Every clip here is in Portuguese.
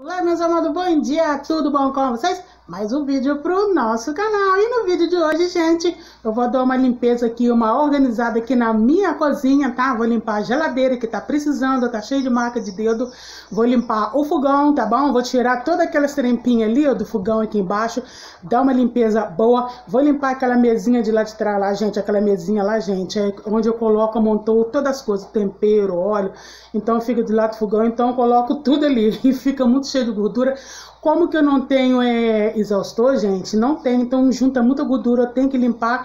Olá, meus amados, bom dia, tudo bom com vocês? Mais um vídeo pro nosso canal. E no vídeo de hoje, gente, eu vou dar uma limpeza aqui, uma organizada aqui na minha cozinha, tá? Vou limpar a geladeira que tá precisando, tá cheio de marca de dedo. Vou limpar o fogão, tá bom? Vou tirar todas aquelas trempinhas ali, ó, do fogão aqui embaixo, dar uma limpeza boa. Vou limpar aquela mesinha de lá de trás lá, gente, aquela mesinha lá, gente, é onde eu coloco, montou todas as coisas, tempero, óleo. Então fica do lado do fogão, então eu coloco tudo ali e fica muito cheio de gordura. Como que eu não tenho exaustor, gente? Não tenho, então junta muita gordura, eu tenho que limpar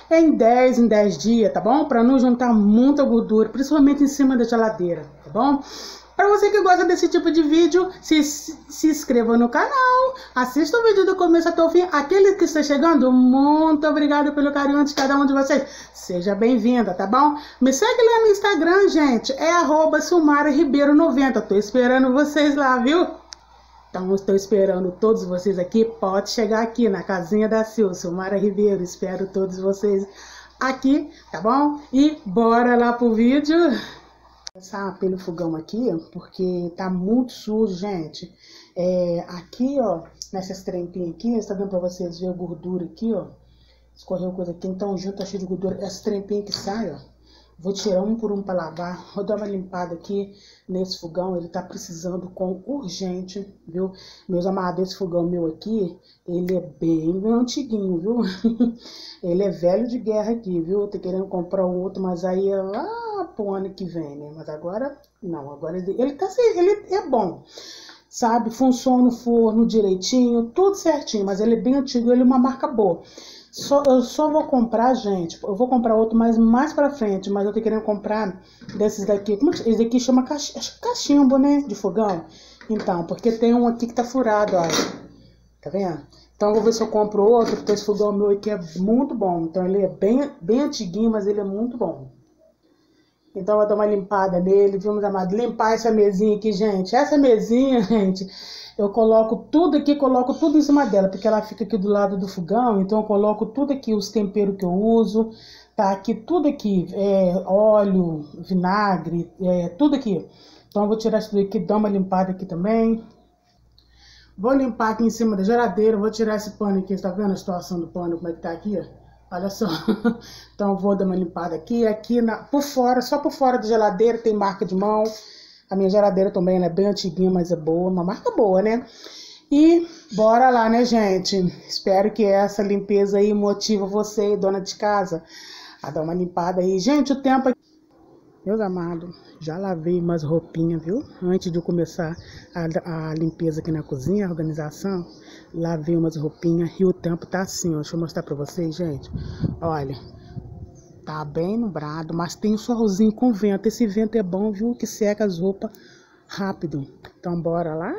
em 10 dias, tá bom? Para não juntar muita gordura, principalmente em cima da geladeira, tá bom? Para você que gosta desse tipo de vídeo, se inscreva no canal, assista o vídeo do começo até o fim. Aquele que está chegando, muito obrigado pelo carinho de cada um de vocês. Seja bem-vinda, tá bom? Me segue lá no Instagram, gente, é @SilmaraRibeiro90. Tô esperando vocês lá, viu? Então, estou esperando todos vocês aqui. Pode chegar aqui na casinha da Silmara Ribeiro. Espero todos vocês aqui, tá bom? E bora lá pro vídeo. Vou começar pelo fogão aqui, porque tá muito sujo, gente. Aqui, ó, nessas trempinhas aqui, está dando pra vocês ver a gordura aqui, ó. Escorreu coisa aqui, então junto tá cheio de gordura. Essa trempinha que sai, ó. Vou tirar um por um para lavar. Vou dar uma limpada aqui nesse fogão. Ele tá precisando com urgente, viu? Meus amados, esse fogão meu aqui, ele é bem antiguinho, viu? Ele é velho de guerra aqui, viu? Tô querendo comprar um outro, mas aí é lá pro ano que vem, né? Mas agora, não. Agora ele tá assim, ele é bom. Sabe? Funciona o forno direitinho, tudo certinho. Mas ele é bem antigo, ele é uma marca boa. Eu só vou comprar, gente, eu vou comprar outro mais pra frente, mas eu tô querendo comprar desses daqui, esse daqui chama cachimbo, né, de fogão. Então, porque tem um aqui que tá furado, olha, tá vendo? Então eu vou ver se eu compro outro, porque esse fogão meu aqui é muito bom. Então ele é bem antiguinho, mas ele é muito bom. Então eu vou dar uma limpada nele, viu, meus amados? Limpar essa mesinha aqui, gente. Essa mesinha, gente, eu coloco tudo aqui, coloco tudo em cima dela, porque ela fica aqui do lado do fogão. Então eu coloco tudo aqui, os temperos que eu uso, tá aqui, tudo aqui, óleo, vinagre, tudo aqui. Então eu vou tirar isso daqui, dar uma limpada aqui também. Vou limpar aqui em cima da geladeira, vou tirar esse pano aqui, tá vendo a situação do pano, como é que tá aqui, ó? Olha só, então vou dar uma limpada aqui, por fora, só por fora da geladeira tem marca de mão. A minha geladeira também, ela é bem antiguinha, mas é boa, uma marca boa, né? E bora lá, né, gente? Espero que essa limpeza aí motive você, dona de casa, a dar uma limpada aí. Gente, o tempo aqui... Meus amados, já lavei umas roupinhas, viu? Antes de eu começar a limpeza aqui na cozinha, a organização, lavei umas roupinhas e o tempo tá assim, ó. Deixa eu mostrar pra vocês, gente. Olha, tá bem nublado, mas tem um solzinho com vento. Esse vento é bom, viu? Que seca as roupas rápido. Então, bora lá?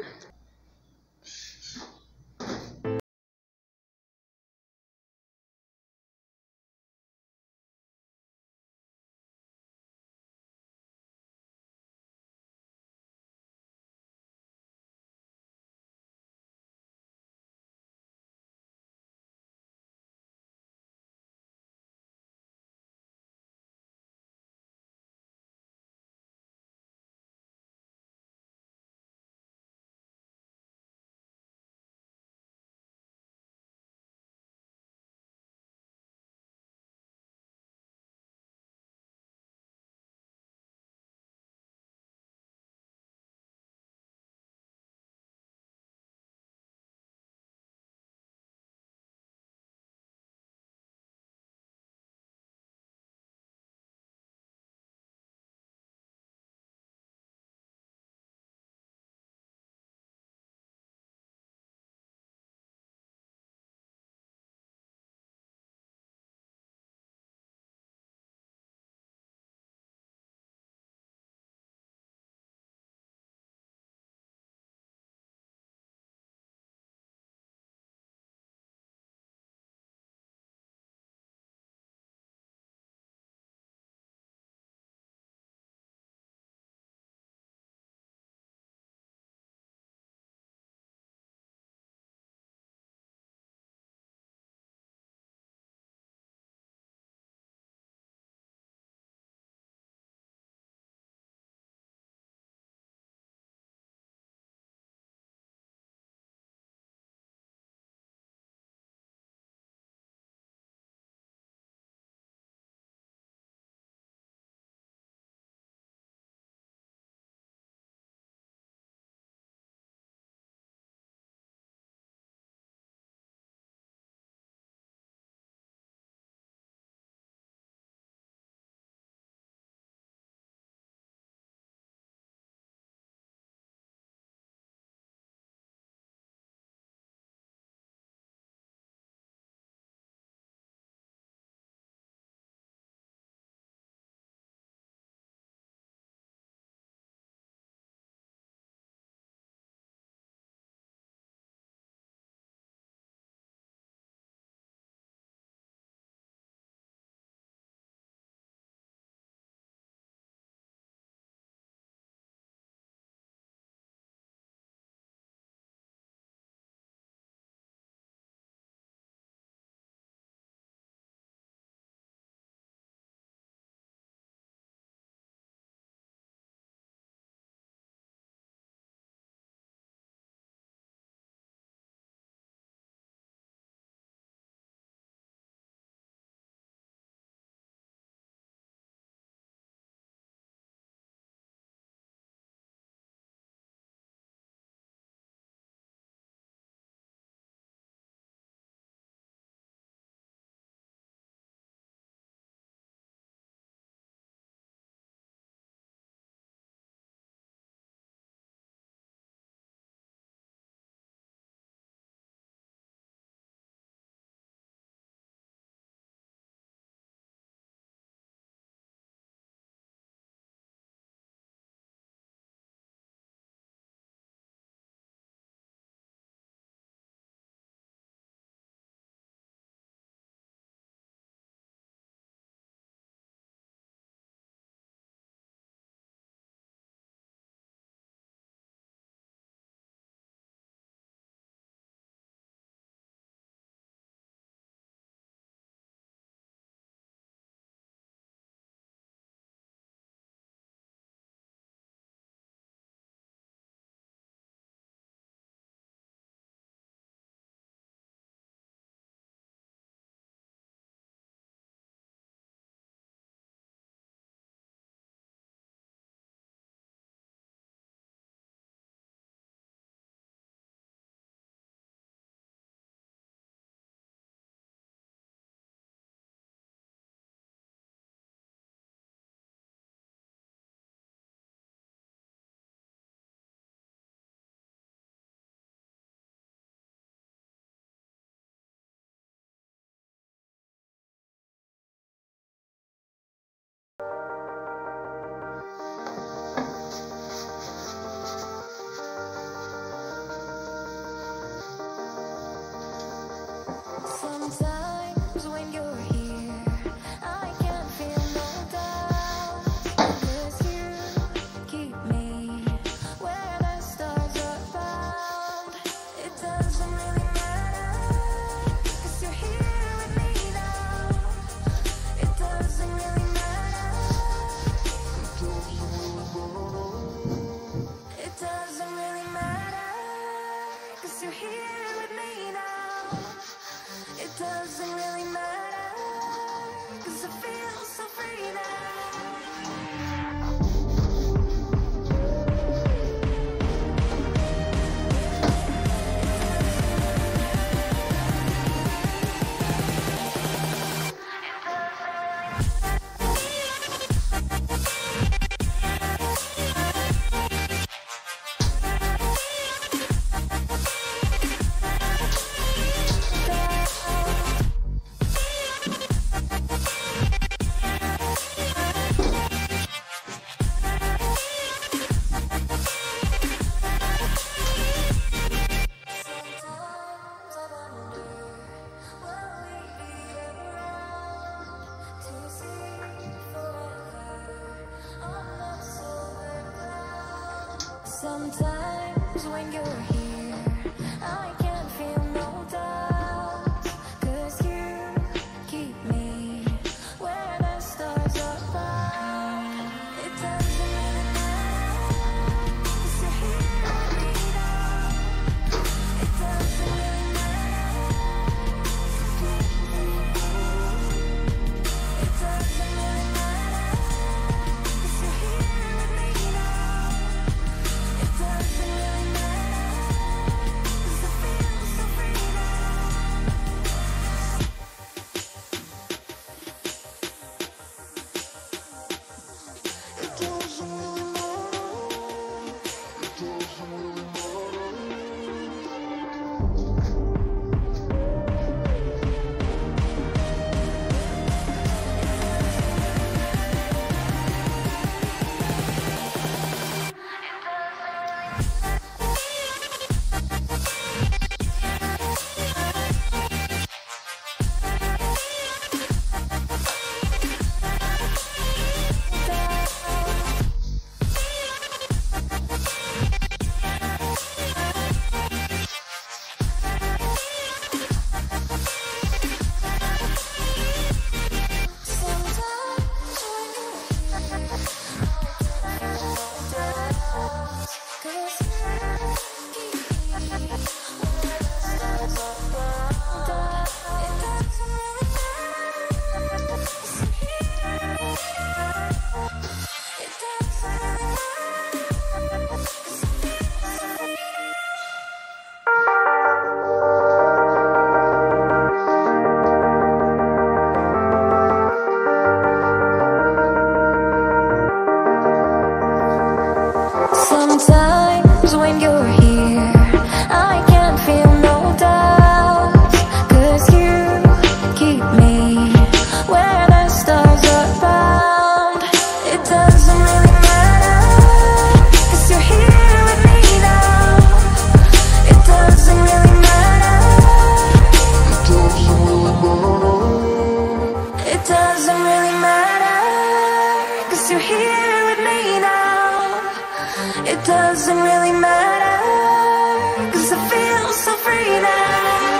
Sometimes when you're here, I can feel no doubt, 'cause you keep me where the stars are found. It doesn't really matter, 'cause you're here with me now. It doesn't really matter. It doesn't really matter, 'cause you're here with me now. It doesn't really matter, 'cause I feel so free now. Sometimes when you're here, I can feel no doubt, 'cause you keep me where the stars are found. It doesn't really matter, 'cause you're here with me now. It doesn't really matter. It doesn't really matter, 'cause you're here with me now. It doesn't really matter, 'cause I feel so free now. It doesn't really matter. It doesn't really matter. Sometimes when you're here, I can feel no doubt, 'cause you keep me where the stars are found. It doesn't really matter, 'cause you're here with me now. It doesn't really matter. It doesn't really matter, 'cause you're here with me now. It doesn't really matter, 'cause I feel so free now.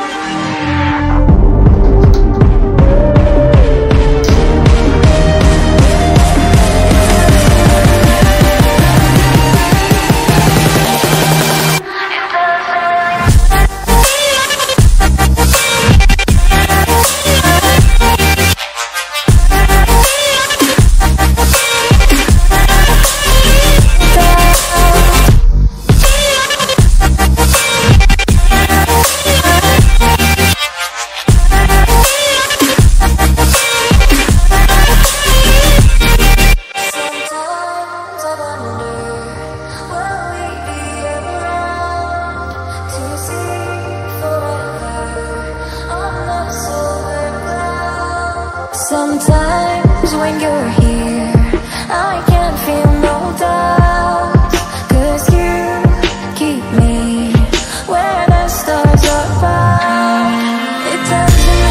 Sometimes when you're here, I can feel no doubt, 'cause you keep me where the stars are found. It doesn't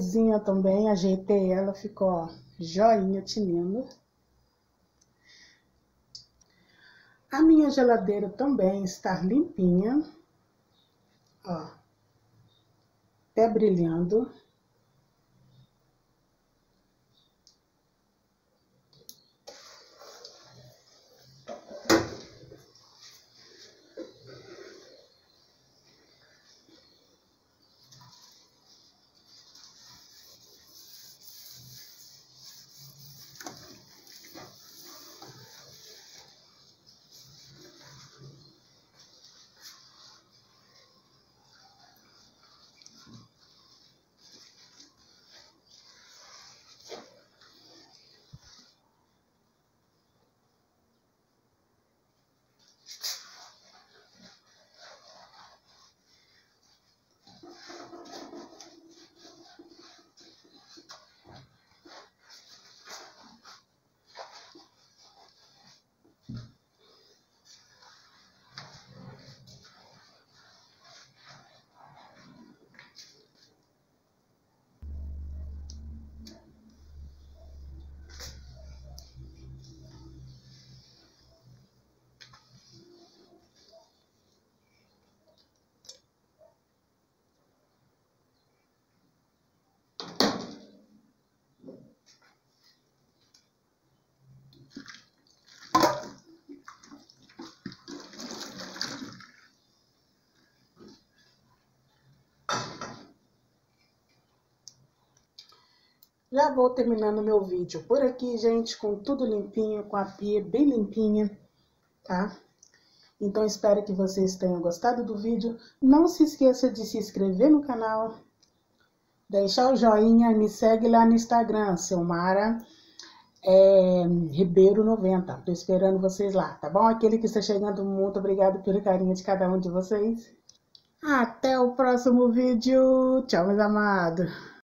cozinha também, ajeitei ela, ficou ó, joinha, tinindo. A minha geladeira também está limpinha, ó, até brilhando. Já vou terminando meu vídeo por aqui, gente, com tudo limpinho, com a pia bem limpinha, tá? Então, espero que vocês tenham gostado do vídeo. Não se esqueça de se inscrever no canal, deixar o joinha, me segue lá no Instagram, Silmara Ribeiro 90. Tô esperando vocês lá, tá bom? Aquele que está chegando, muito obrigado pelo carinho de cada um de vocês. Até o próximo vídeo. Tchau, meus amados.